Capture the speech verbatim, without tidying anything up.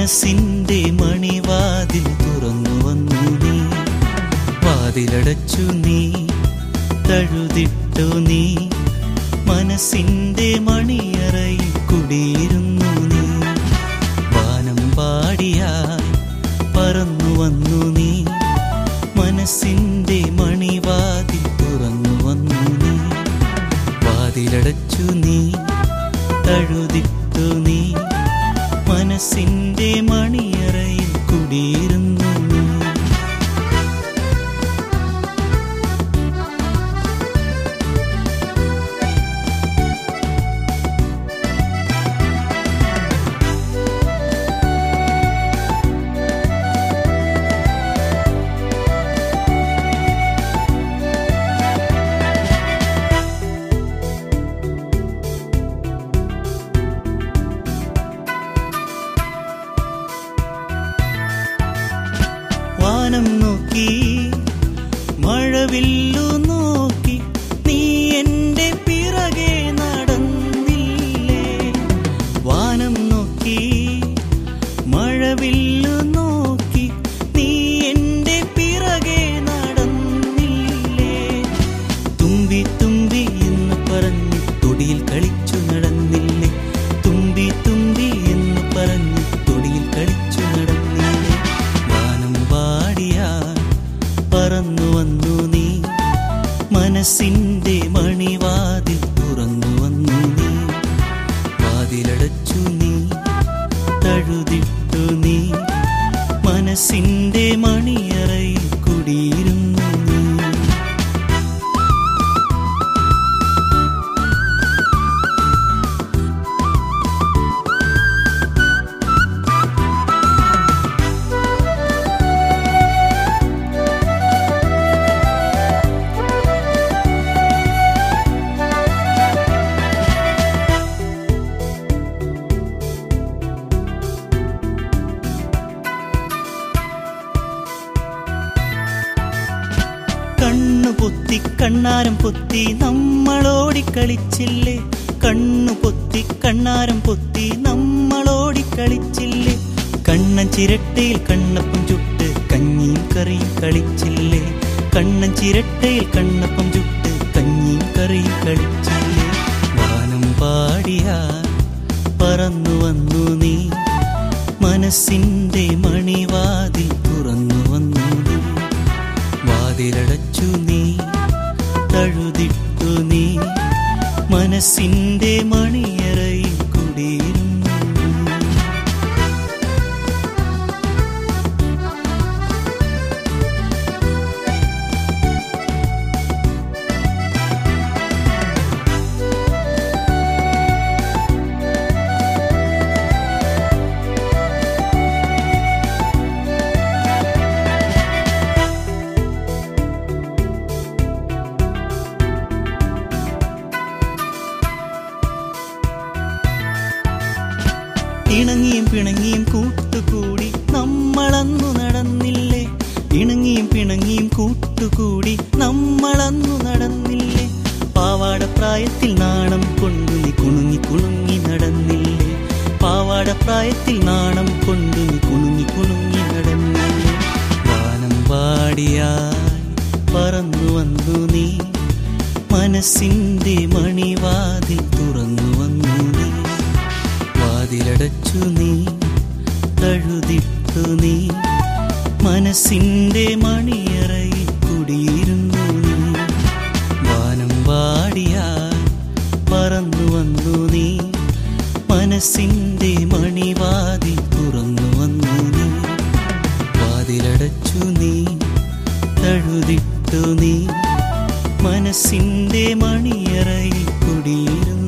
മനസ്സിന്റെ മണിവാതിൽ തുറന്നു വന്നു നീ. വാതിലടച്ചു നീ, തഴുതിട്ടു നീ, മനസ്സിന്റെ മണിയറയിൽ കുടിയിരുന്നു നീ. വാനം പാടിയായി പറന്നു വന്നു നീ, മനസ്സിന്റെ മണിവാതിൽ തുറന്നു വന്നു നീ. വാതിലടച്ചു നീ, തഴുതിട്ടു നീ, മനസ്സിന്റെ മണിയറയിൽ കുടിയിരുന്നു നീ. വാനം നോക്കി മഴവില്ലു നോക്കി നീ എന്റെ പിറകെ നടന്നില്ലേ. വാനം നോക്കി മഴവില്ലു നോക്കി നീ എന്റെ പിറകെ നടന്നില്ലേ. തുമ്പി തുമ്പി എന്ന് പറഞ്ഞ് തൊടിയിൽ കളിച്ചു നടന്നില്ലേ. തുമ്പി തുമ്പി എന്ന് പറഞ്ഞ് തൊടിയിൽ കളിച്ചു നടന്നില്ലേ. പറന്നു വന്നു നീ, മനസ്സിന്റെ മണിവാതിൽ തുറന്നു വന്നു നീ. വാതിലടച്ചു നീ, തഴുതിട്ടു നീ, മനസ്സിന്റെ മണിയറയിൽ കുടിയിരുന്നു നീ. കണ്ണു പൊത്തി കണ്ണാരം പൊത്തി നമ്മളോടിക്കളിച്ചില്ലേ. കണ്ണു പൊത്തി കണ്ണാരം പൊത്തി നമ്മളോടിക്കളിച്ചില്ലേ. കണ്ണൻ ചിരട്ടയിൽ കണ്ണപ്പം ചുട്ട് കഞ്ഞിയും കറിയും കളിച്ചില്ലേ. കണ്ണൻ ചിരട്ടയിൽ കണ്ണപ്പം ചുട്ട് കഞ്ഞിയും കറിയും കളിച്ചില്ലേ. വാനം പാടിയാ പറന്നു വന്നു നീ, മനസ്സിന്റെ മണിവാതിൽ തുറന്നു വന്നു നീ. വാതിലടച്ചു നീ, തഴുതിട്ടു നീ, മനസ്സിന്റെ മണിയറയിൽ കുടിയിരുന്നു നീ. ഇണങ്ങിയും പിണങ്ങിയും കൂട്ടുകൂടി നമ്മളന്നു നടന്നില്ലേ. ഇണങ്ങിയും പിണങ്ങിയും കൂട്ടുകൂടി നമ്മളന്നു നടന്നില്ലേ. പാവാട പ്രായത്തിൽ നാണം കൊണ്ടു നീ കുണുങ്ങി കുണുങ്ങി നടന്നില്ലേ. പാവാട പ്രായത്തിൽ നാണം കൊണ്ടു നീ കുണുങ്ങി കുണുങ്ങി നടന്നില്ലേ. വാനം പാടിയായി പറന്നു വന്നു നീ, മനസ്സിന്റെ മണിവാതിൽ തുറന്നു വന്നു നീ. വാതിലടച്ചു നീ, തഴുതിട്ടു നീ, മനസ്സിന്റെ മണിയറയിൽ കുടിയിരുന്നു നീ. വാനം പാടിയായി പറന്നു വന്നു നീ, മനസ്സിന്റെ മണിവാതിൽ തുറന്നു വന്നു നീ. വാതിലടച്ചു നീ, തഴുതിട്ടു നീ, മനസ്സിന്റെ മണിയറയിൽ കുടിയിരുന്നു.